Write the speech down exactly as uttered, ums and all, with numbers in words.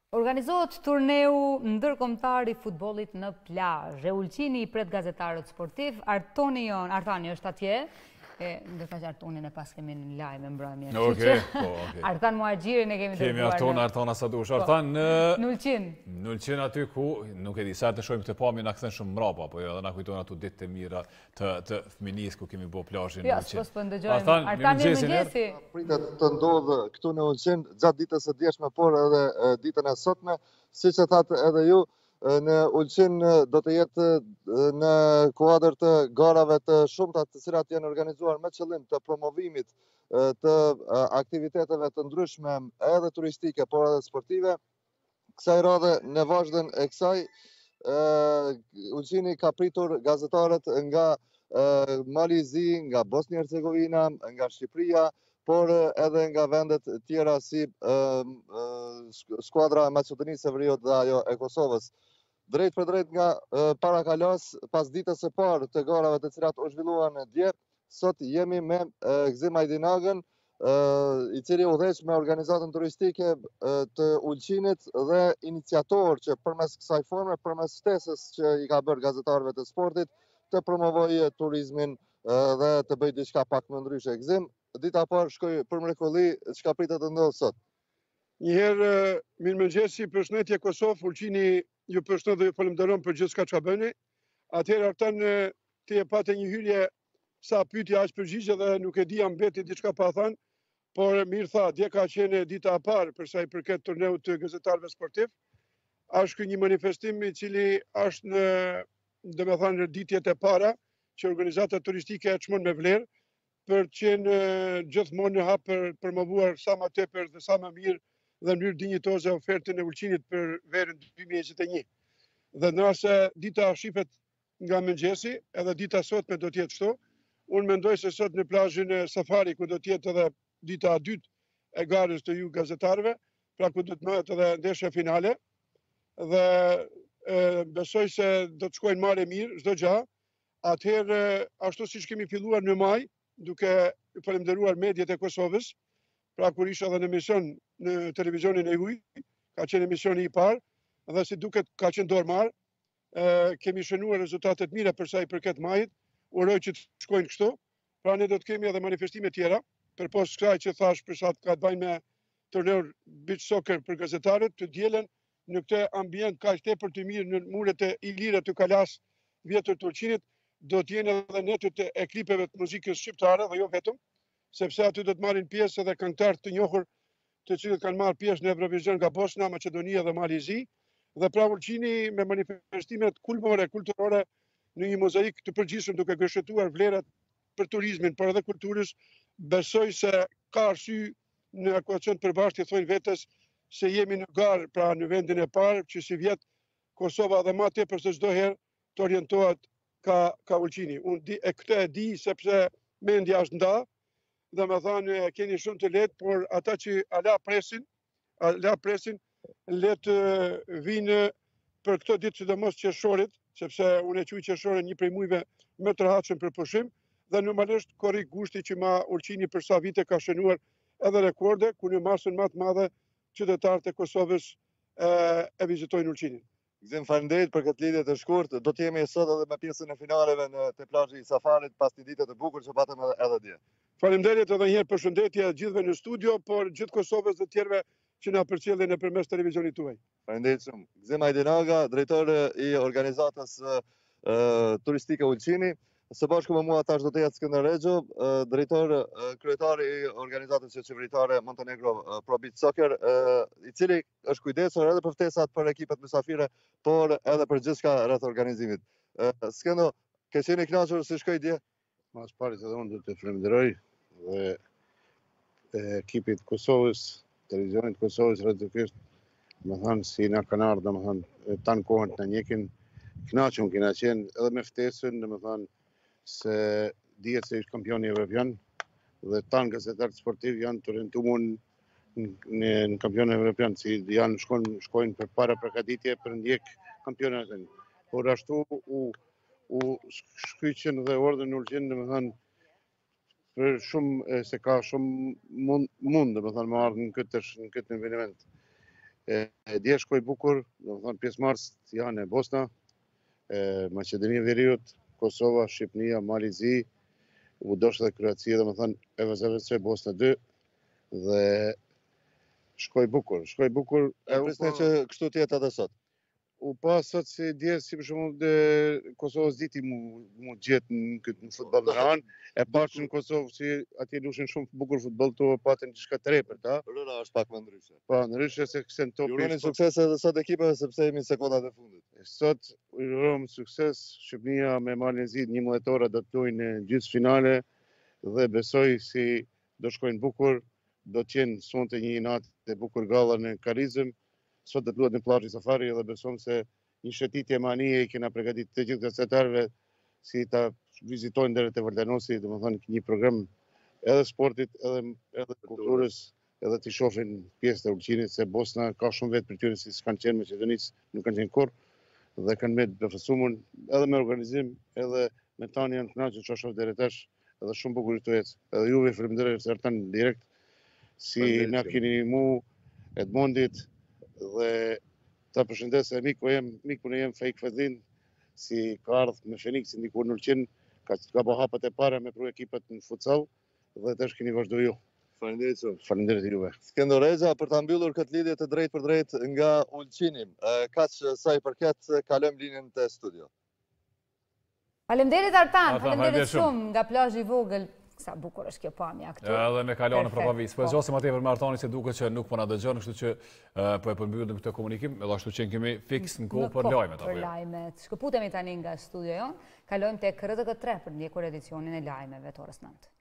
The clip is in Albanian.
Organizohet turneu ndërkombëtar i futbollit në plazh. E Ulqini i pret gazetarët sportiv, Artoni jon, Artani është atje. E, ndërka që Artonin e pas kemi në lajme në mbrëmje. Okej, po, okej. Artan Muagjirin e kemi dërguar. Kemi Arton, Arton Asadush. Artan në... Në Ulqin. Në Ulqin aty ku, nuk e di, sa të shojmë të pami në këthen shumë mrapa, po jo, dhe na kujtojnë ato ditë të mira të, të fëminis ku kemi bo plazhin në Ja, Ulqin. s'pos po ndëgjojmë. Artan, Artan, mirë mëngjesi. mëngjesi. Pritet të ndodhë këtu në Ulqin gjatë ditës së djeshme, por edhe ditën e sotme, siç e thatë edhe ju, në Ulqin do të jetë në kuadër të garave të shumta të cilat janë organizuar me qëllim të promovimit të aktiviteteve të ndryshme edhe turistike, por edhe sportive. Kësaj radhe në vazhdën e kësaj, Ulqini ka pritur gazetarët nga Malizi, nga Bosnia Hercegovina, nga Shqipëria, por edhe nga vendet tjera si skuadra e Maqedonisë së Veriut dhe ajo e Kosovës. Drejt për drejt nga parakalas, pas ditës së parë të garave të cilat u zhvilluan dje, sot jemi me Gzim Ajdinagën, i cili udhëheq me organizatën turistike të Ulqinit dhe iniciator që përmes kësaj forme, përmes ftesës që i ka bërë gazetarëve të sportit, të promovojë turizmin dhe të bëjë diçka pak më ndryshe. Gzim, dita parë shkoi për mrekulli, çka pritet të ndodhë sot? Njëherë, mirëmëngjesi, përshëndetje Kosovë, Ulqini ju përshëndet dhe ju falenderoj për gjithë çka çka bëni. Atëherë Artan ti e patë një hyrje sa pyetje aq përgjigje dhe nuk e di jam mbeti diçka pa thënë, por mirë tha, dje ka qenë dita e parë për sa i përket turneut të gazetarëve sportiv. Është një manifestim i cili është në, domethënë, ditjet e para që organizata turistike e çmon me vlerë për të qenë gjithmonë në hap për promovuar sa më tepër dhe sa më mirë dhe në mënyrë dinjitoze ofertën e Ulqinit për verën dy mijë e njëzet e një. Dhe nëse dita shifet nga mëngjesi, edhe dita sotme do të jetë kështu, unë mendoj se sot në plazhin e Safari, ku do të jetë edhe dita e dytë e garës të ju gazetarëve, pra ku do të mëhet edhe ndeshja finale, dhe e, besoj se do të shkojnë marrë mirë çdo gjë. Atëherë, ashtu siç kemi filluar në maj, duke falenderuar mediat e Kosovës, pra kur isha edhe në emision në televizionin e huj, ka qenë emisioni i parë, dhe si duket ka qenë dorëmarr, kemi shënuar rezultatet mira për sa i përket majit, uroj që të shkojnë kështu, pra ne do të kemi edhe manifestime tjera, përpos kësaj që thash për sa të ka të bëjnë me turneur beach soccer për gazetarët, të dielen në këtë ambient kaq tepër të mirë në muret e Ilire të Kalas vjetër të Ulqinit, do të jenë edhe netët e klipeve të muzikës shqiptare dhe jo vetëm, sepse aty do të marrin pjesë edhe këngëtarë të njohur të cilët kanë marrë pjesë në Eurovision nga Bosna, Maqedonia dhe Malizi, dhe pra Ulqini me manifestimet kulmore, kulturore në një mozaik të përgjithshëm duke gëshëtuar vlerat për turizmin, por edhe kulturës, besoj se ka arsye në ekuacion të përbashkët të thojnë vetes se jemi në garë, pra në vendin e parë, që si vjet Kosova dhe më tepër se çdo herë të orientohet ka ka Ulqini. Unë e këtë e di sepse mendja është nda, dhe me thanë e keni shumë të lehtë, por ata që ala presin, ala presin, le të vinë për këto ditë sidomos qershorit, sepse unë e quaj qershorin një prej muajve më të rehatshëm për pushim, dhe normalisht korrik gushti që ma Ulqini për sa vite ka shënuar edhe rekorde, ku në masën më të madhe qytetarët e Kosovës e, e vizitojnë Ulqinin. Gzim, faleminderit për këtë lidhje të shkurtë. Do të jemi sot edhe me pjesën e finaleve në te plazhi i Safarit pas një dite të bukur që patëm edhe dje. Faleminderit edhe një herë, përshëndetje gjithëve në studio, por gjithë Kosovës dhe tjerëve që na përcjellin nëpërmes televizionit tuaj. Faleminderit shumë. Gzim Ajdinaga, drejtor i organizatës uh, turistike Ulqini. Së bashku me mua tash do të jetë Skënder Rexho, uh, drejtor uh, kryetari i organizatës qeveritare Montenegro uh, Pro Beach Soccer, uh, i cili është kujdesur edhe për ftesat për ekipet mysafire, por edhe për gjithçka rreth organizimit. Uh, Skëndo, ke qenë i kënaqur si shkoi dje? Mas parit edhe unë do të falenderoj dhe ekipit Kosovës, televizionit Kosovës rrethësisht, më thënë si na kanë ardhur, më thënë tanë kohën të njekin, kënaqur kena qenë edhe me ftesën, më thënë se dihet se është kampioni evropian dhe tanë gazetarët sportiv janë të orientuar në në kampionin evropian, si janë shkojnë shkojnë për para përgatitje për ndjek kampionatin. Por ashtu u u shkyqen dhe ordhën në Ulqin, domethënë për shumë se ka shumë mund, mund domethënë më ardhur në këtë në këtë eveniment. Dje shkoj bukur, do të thonë pjesëmarrësit janë e Bosna, Maqedonia e Veriut, Kosova, Shqipnia, Malizi, u dosh dhe Kroacia, do të thonë e vëzëvësë Bosna dy, dhe shkoj bukur, shkoj bukur. E prisni që kështu tjetë edhe sot. U pa sot si dje, si për shumë Kosovës diti mu gjetë në këtë futbol në ranë, e pashë në Kosovë si atje lushin shumë bukur futbol të patën që shka të repër, ta? Rëra është pak më ndryshe. Pa, ndryshe se kësen topi. Juroni sukses edhe sot ekipeve sepse jemi sekondat e fundit. Sot jurom sukses, Shqipnia me Malezit një muetora do të lujnë në gjysmë finale dhe besoj si do shkojnë bukur, do të qenë sonte një natë e bukur galla në Karizëm. Sot do të luhet në plazhin Safari dhe besom se një shëtitje manie i kena përgatitur të gjithë gazetarëve si ta vizitojnë deri te Vardanosi, domethënë një program edhe sportit, edhe edhe kulturës, edhe të shohin pjesë të Ulqinit se Bosna ka shumë vetë për tyre si s'kanë qenë Maqedonisë, nuk kanë qenë kurrë dhe kanë me befasuar edhe me organizim, edhe me tani janë kënaqur që shoh deri tash, edhe shumë bukur të jetë. Edhe juve faleminderoj se ardhën direkt si na keni mu Edmondit dhe ta përshëndes e miku jem, miku në jem Fejk Fedhin, si ka ardhë me Feniksin dikur në Ulqin, ka, ka bo hapët e para me pru ekipet në futsal, dhe të është keni vazhdo ju. Faleminderit shumë. Faleminderit juve. Skënder Reza për ta mbyllur këtë lidhje të drejtë për drejtë nga Ulqini. Kaq sa i përket, kalojmë linjën te studio. Faleminderit Artan, faleminderit shumë nga plazhi i vogël. Sa bukur është kjo pamja këtu. Edhe me kalon në propavis. Po zgjosim atje për Artani se duket që nuk po na dëgjon, kështu që po e përmbyllim këtë komunikim, edhe ashtu që kemi fiks në kohë për lajmet apo jo. Për lajmet. Shkëputemi tani nga studio jon, kalojmë tek R T K tre për ndjekur edicionin e lajmeve të orës nëntë.